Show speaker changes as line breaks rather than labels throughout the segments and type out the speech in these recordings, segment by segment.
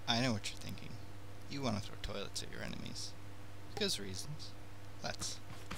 I know what you're thinking. You want to throw toilets at your enemies. Because reasons. Let's.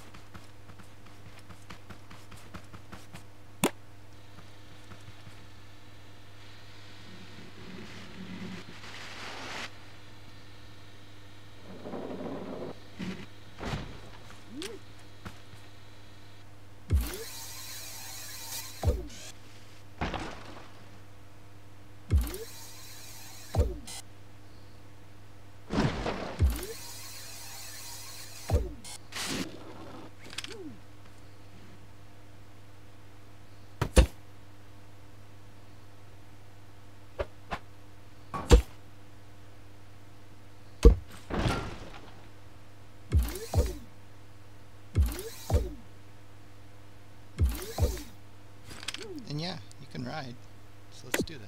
And yeah, you can ride. So let's do that.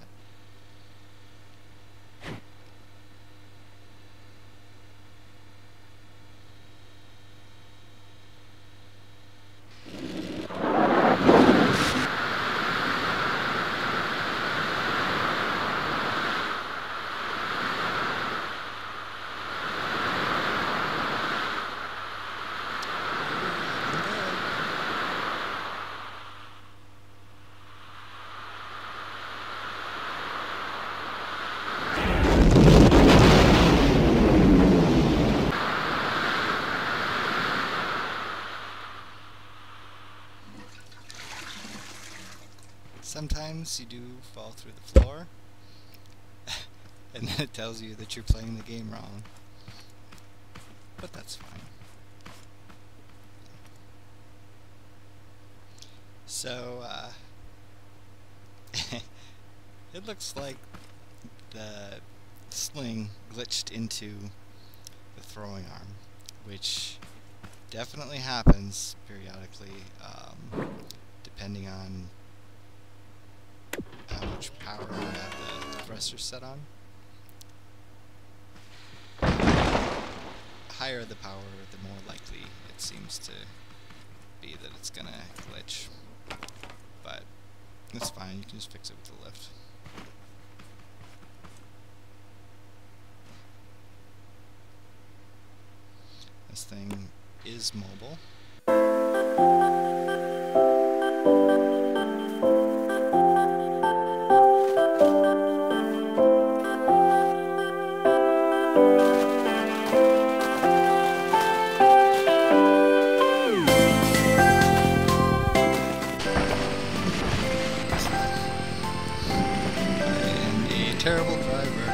Sometimes you do fall through the floor, and then it tells you that you're playing the game wrong. But that's fine. So, it looks like the sling glitched into the throwing arm, which definitely happens periodically, depending on how much power you have the thruster set on. Higher the power, the more likely it seems to be that it's gonna glitch. But it's fine, you can just fix it with the lift. This thing is mobile. Terrible driver.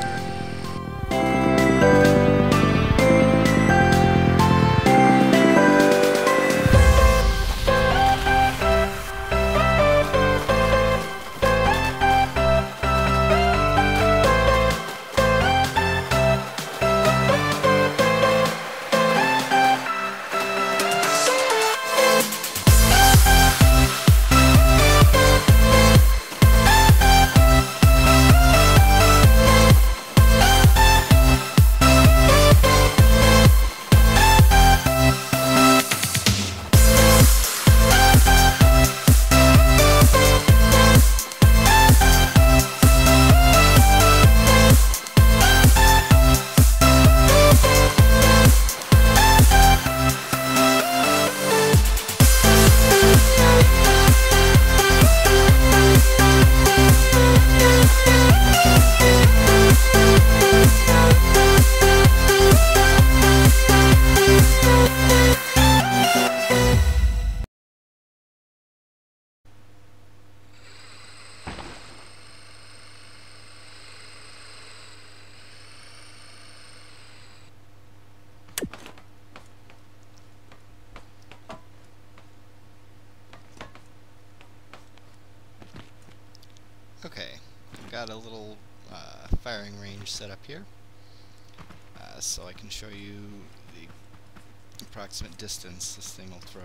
Okay, I've got a little firing range set up here, so I can show you the approximate distance this thing will throw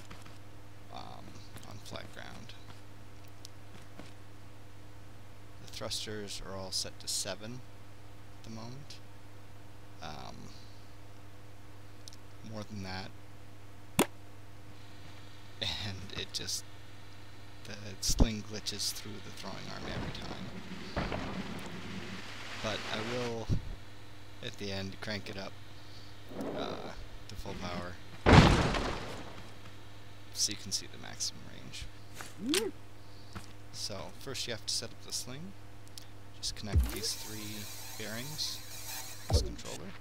on flat ground. The thrusters are all set to 7 at the moment. More than that, and it just, the sling glitches through the throwing arm every time. But I will at the end, crank it up to full power so you can see the maximum range. So first you have to set up the sling. Just connect these 3 bearings to this controller.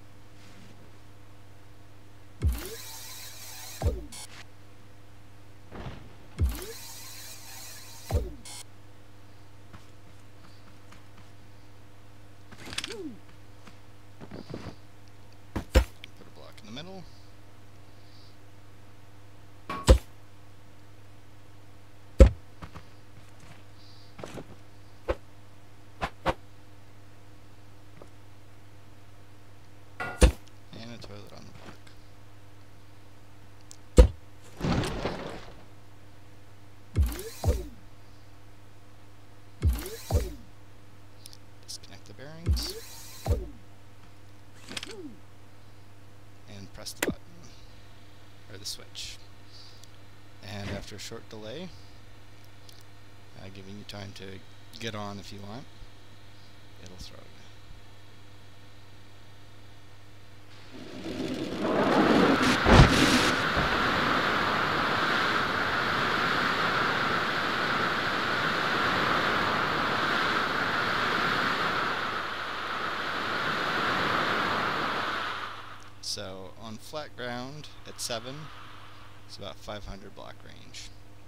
Put a block in the middle. And a toilet on the block. Disconnect the bearings. And press the button, or the switch. And after a short delay, giving you time to get on if you want, it'll throw it. So on flat ground at 7, it's about 500 block range.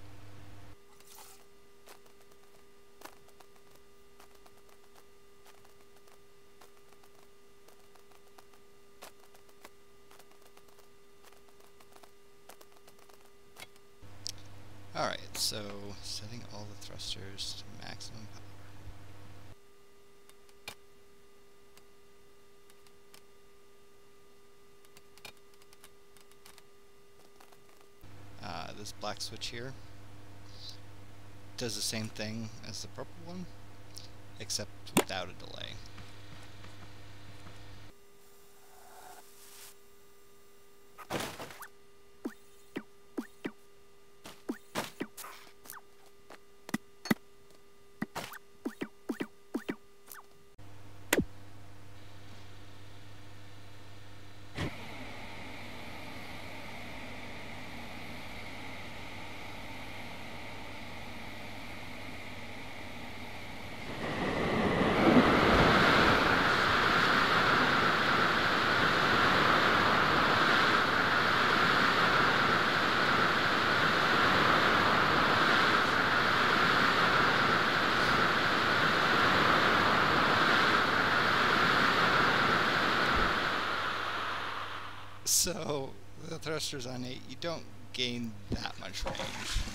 Alright, so setting all the thrusters to maximum power. This black switch here does the same thing as the purple one, except without a delay. So, the thrusters on 8, you don't gain that much range.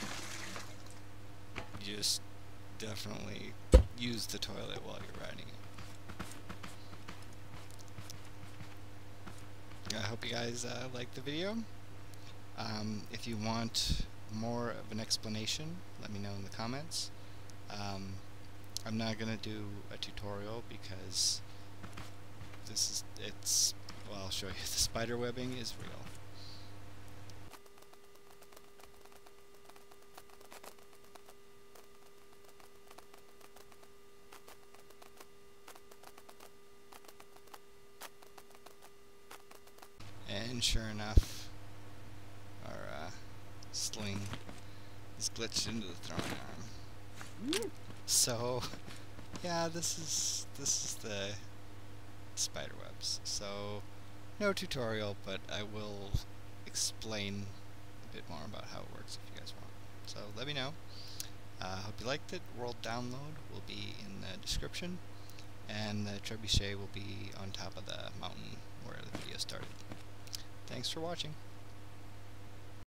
You just definitely use the toilet while you're riding it. I hope you guys liked the video. If you want more of an explanation, let me know in the comments. I'm not going to do a tutorial because well, I'll show you. The spider webbing is real. And sure enough, our sling is glitched into the throwing arm. So, yeah, this is the spider webs. So, no tutorial, but I will explain a bit more about how it works if you guys want. So let me know. Hope you liked it. World download will be in the description, and the trebuchet will be on top of the mountain where the video started. Thanks for watching.